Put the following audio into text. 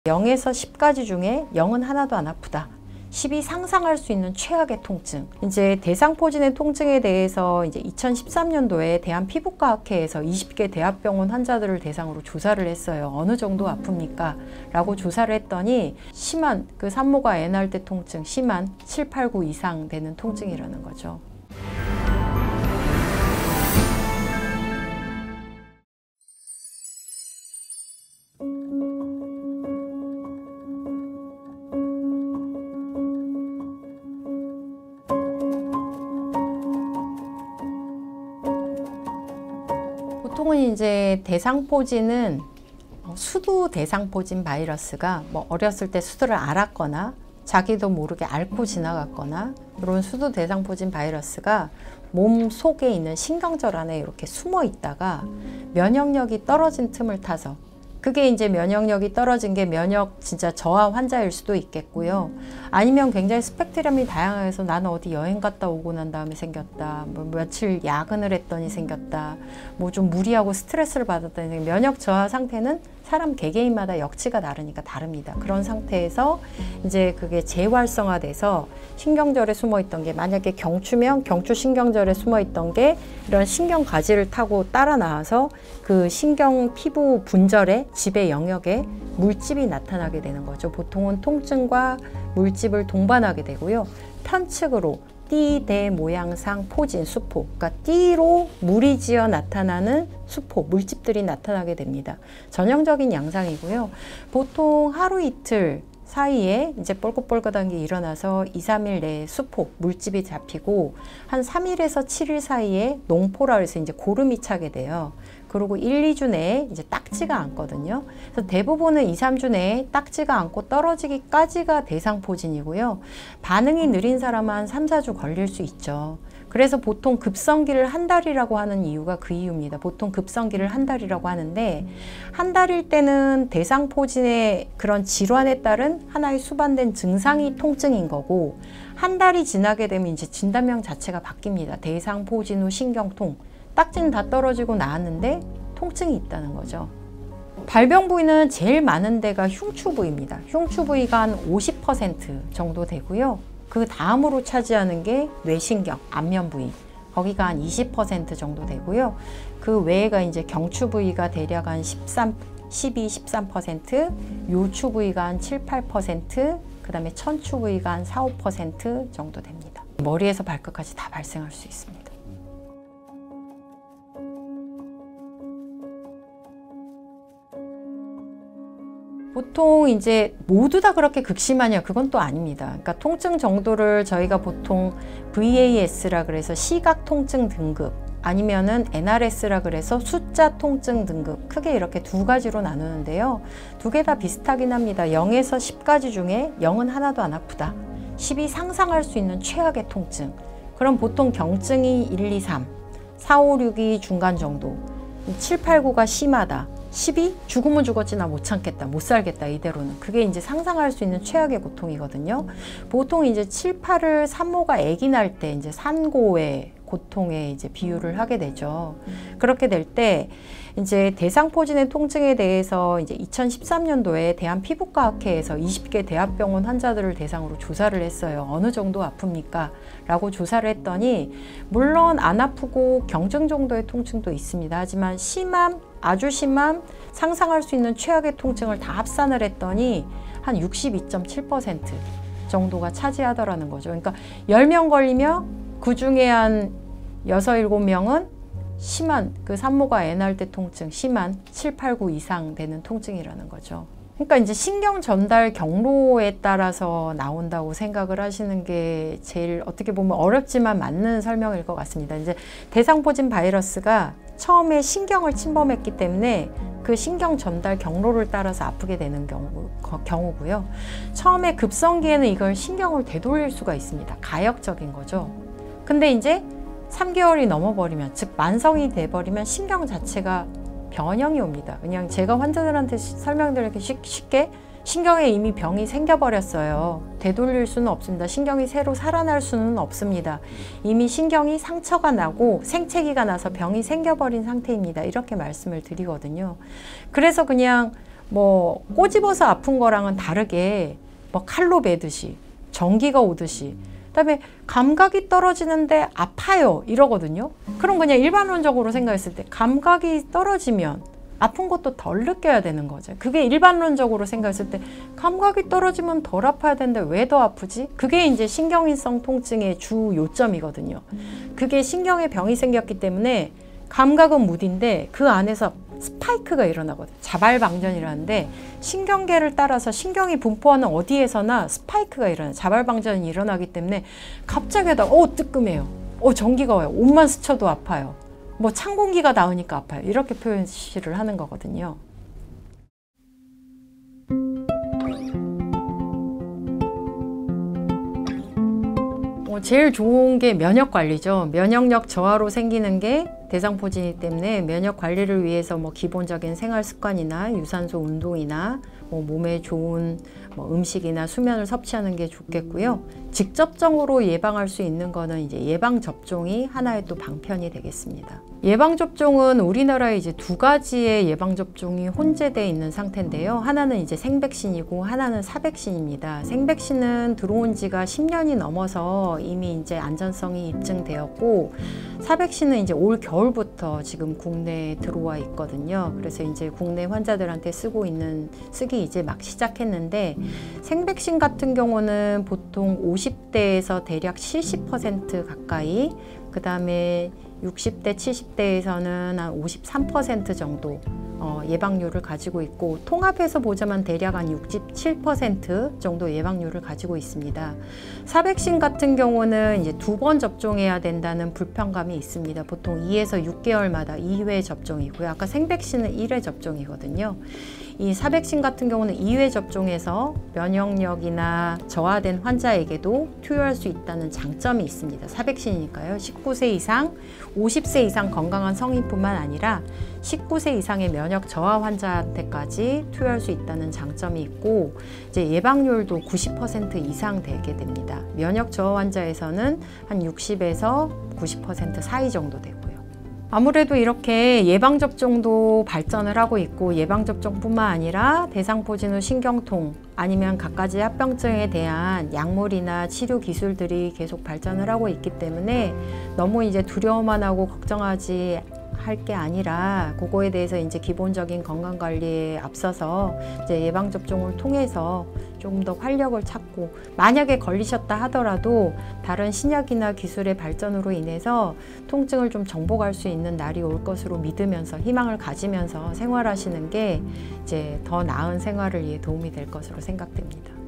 0에서 10가지 중에 0은 하나도 안 아프다. 10이 상상할 수 있는 최악의 통증. 이제 대상포진의 통증에 대해서 이제 2013년도에 대한피부과학회에서 20개 대학병원 환자들을 대상으로 조사를 했어요. 어느 정도 아픕니까? 라고 조사를 했더니 심한 그 산모가 애 낳을 때 통증, 심한 7, 8, 9 이상 되는 통증이라는 거죠. 보통은 이제 대상포진은 수두 대상포진 바이러스가 어렸을 때 수두를 앓았거나 자기도 모르게 앓고 지나갔거나 그런 수두 대상포진 바이러스가 몸 속에 있는 신경절 안에 이렇게 숨어 있다가 면역력이 떨어진 틈을 타서, 그게 이제 면역력이 떨어진 게 면역 진짜 저하 환자일 수도 있겠고요. 아니면 굉장히 스펙트럼이 다양해서 나는 어디 여행 갔다 오고 난 다음에 생겼다. 며칠 야근을 했더니 생겼다. 좀 무리하고 스트레스를 받았더니 면역 저하 상태는 사람 개개인마다 역치가 다르니까 다릅니다. 그런 상태에서 이제 그게 재활성화돼서 신경절에 숨어있던 게, 만약에 경추면 경추 신경절에 숨어있던 게 이런 신경 가지를 타고 따라 나와서 그 신경 피부 분절에 집의 영역에 물집이 나타나게 되는 거죠. 보통은 통증과 물집을 동반하게 되고요. 편측으로 띠대 모양상 포진, 수포, 그러니까 띠로 물이 지어 나타나는 수포, 물집들이 나타나게 됩니다. 전형적인 양상이고요. 보통 하루 이틀 사이에 이제 뻘긋뻘긋한 게 일어나서 2, 3일 내에 수포, 물집이 잡히고 한 3일에서 7일 사이에 농포라 해서 이제 고름이 차게 돼요. 그리고 1, 2주 내에 이제 딱지가 않거든요. 그래서 대부분은 2, 3주 내에 딱지가 않고 떨어지기까지가 대상포진이고요. 반응이 느린 사람은 한 3, 4주 걸릴 수 있죠. 그래서 보통 급성기를 한 달이라고 하는 이유가 그 이유입니다. 보통 급성기를 한 달이라고 하는데, 한 달일 때는 대상포진의 그런 질환에 따른 하나의 수반된 증상이 통증인 거고, 한 달이 지나게 되면 이제 진단명 자체가 바뀝니다. 대상포진 후 신경통. 딱지는 다 떨어지고 나았는데 통증이 있다는 거죠. 발병 부위는 제일 많은 데가 흉추 부위입니다. 흉추 부위가 한 50% 정도 되고요. 그 다음으로 차지하는 게 뇌신경, 안면 부위. 거기가 한 20% 정도 되고요. 그 외가 이제 경추 부위가 대략 한 12, 13%, 요추 부위가 한 7, 8%, 그 다음에 천추 부위가 한 4, 5% 정도 됩니다. 머리에서 발끝까지 다 발생할 수 있습니다. 보통 이제 모두 다 그렇게 극심하냐, 그건 또 아닙니다. 그러니까 통증 정도를 저희가 보통 VAS라 그래서 시각 통증 등급, 아니면은 NRS라 그래서 숫자 통증 등급, 크게 이렇게 두 가지로 나누는데요. 두 개 다 비슷하긴 합니다. 0에서 10가지 중에 0은 하나도 안 아프다. 10이 상상할 수 있는 최악의 통증. 그럼 보통 경증이 1, 2, 3, 4, 5, 6이 중간 정도, 7, 8, 9가 심하다. 10이 죽으면 죽었지 나 못 참겠다, 못 살겠다, 이대로는. 그게 이제 상상할 수 있는 최악의 고통이거든요. 보통 이제 7, 8을 산모가 아기 낳을 때 이제 산고의 고통에 이제 비유를 하게 되죠. 그렇게 될 때 이제 대상포진의 통증에 대해서 이제 2013년도에 대한피부과학회에서 20개 대학병원 환자들을 대상으로 조사를 했어요. 어느 정도 아픕니까? 라고 조사를 했더니, 물론 안 아프고 경증 정도의 통증도 있습니다. 하지만 심함, 아주 심함, 상상할 수 있는 최악의 통증을 다 합산을 했더니 한 62.7% 정도가 차지하더라는 거죠. 그러니까 10명 걸리면 그 중에 한 6, 7명은 심한 그 산모가 애 낳을 때 통증, 심한 7, 8, 9 이상 되는 통증이라는 거죠. 그러니까 이제 신경 전달 경로에 따라서 나온다고 생각을 하시는 게 제일 어떻게 보면 어렵지만 맞는 설명일 것 같습니다. 이제 대상포진 바이러스가 처음에 신경을 침범했기 때문에 그 신경 전달 경로를 따라서 아프게 되는 경우고요. 처음에 급성기에는 이걸 신경을 되돌릴 수가 있습니다. 가역적인 거죠. 근데 이제 3개월이 넘어버리면, 즉 만성이 돼버리면 신경 자체가 변형이 옵니다. 그냥 제가 환자들한테 설명드리기 쉽게 신경에 이미 병이 생겨버렸어요. 되돌릴 수는 없습니다. 신경이 새로 살아날 수는 없습니다. 이미 신경이 상처가 나고 생채기가 나서 병이 생겨버린 상태입니다. 이렇게 말씀을 드리거든요. 그래서 그냥 뭐 꼬집어서 아픈 거랑은 다르게 뭐 칼로 베듯이 전기가 오듯이 그다음에 감각이 떨어지는데 아파요 이러거든요. 그럼 그냥 일반론적으로 생각했을 때 감각이 떨어지면 아픈 것도 덜 느껴야 되는 거죠. 그게 일반론적으로 생각했을 때 감각이 떨어지면 덜 아파야 되는데 왜 더 아프지? 그게 이제 신경인성 통증의 주 요점이거든요. 그게 신경에 병이 생겼기 때문에 감각은 무딘데 그 안에서 스파이크가 일어나거든요. 자발방전이라는데 신경계를 따라서 신경이 분포하는 어디에서나 스파이크가 일어나요. 자발방전이 일어나기 때문에 갑자기 하다가 뜨끔해요. 전기가 와요. 옷만 스쳐도 아파요. 뭐 찬 공기가 나오니까 아파요. 이렇게 표시를 하는 거거든요. 제일 좋은 게 면역 관리죠. 면역력 저하로 생기는 게 대상포진이기 때문에 면역 관리를 위해서 뭐 기본적인 생활 습관이나 유산소 운동이나 뭐 몸에 좋은 뭐 음식이나 수면을 섭취하는 게 좋겠고요. 직접적으로 예방할 수 있는 거는 이제 예방 접종이 하나의 또 방편이 되겠습니다. 예방 접종은 우리나라에 이제 두 가지의 예방 접종이 혼재되어 있는 상태인데요. 하나는 이제 생백신이고 하나는 사백신입니다. 생백신은 들어온 지가 10년이 넘어서 이미 이제 안전성이 입증되었고, 사백신은 이제 올 겨울부터 지금 국내에 들어와 있거든요. 그래서 이제 국내 환자들한테 쓰기 이제 막 시작했는데, 생백신 같은 경우는 보통 50대에서 대략 70% 가까이, 그 다음에 60대, 70대에서는 한 53% 정도 예방률을 가지고 있고, 통합해서 보자면 대략 한 67% 정도 예방률을 가지고 있습니다. 사백신 같은 경우는 이제 2번 접종해야 된다는 불편감이 있습니다. 보통 2에서 6개월마다 2회 접종이고요. 아까 생백신은 1회 접종이거든요. 이 사백신 같은 경우는 2회 접종해서 면역력이나 저하된 환자에게도 투여할 수 있다는 장점이 있습니다. 사백신이니까요. 19세 이상, 50세 이상 건강한 성인뿐만 아니라 19세 이상의 면역 저하 환자한테까지 투여할 수 있다는 장점이 있고, 이제 예방률도 90% 이상 되게 됩니다. 면역 저하 환자에서는 한 60에서 90% 사이 정도 되고요. 아무래도 이렇게 예방접종도 발전을 하고 있고, 예방접종뿐만 아니라 대상포진 후 신경통 아니면 갖가지 합병증에 대한 약물이나 치료 기술들이 계속 발전을 하고 있기 때문에 너무 이제 두려워만 하고 걱정하지 할 게 아니라, 그거에 대해서 이제 기본적인 건강 관리에 앞서서 이제 예방 접종을 통해서 좀 더 활력을 찾고, 만약에 걸리셨다 하더라도 다른 신약이나 기술의 발전으로 인해서 통증을 좀 정복할 수 있는 날이 올 것으로 믿으면서 희망을 가지면서 생활하시는 게 이제 더 나은 생활을 위해 도움이 될 것으로 생각됩니다.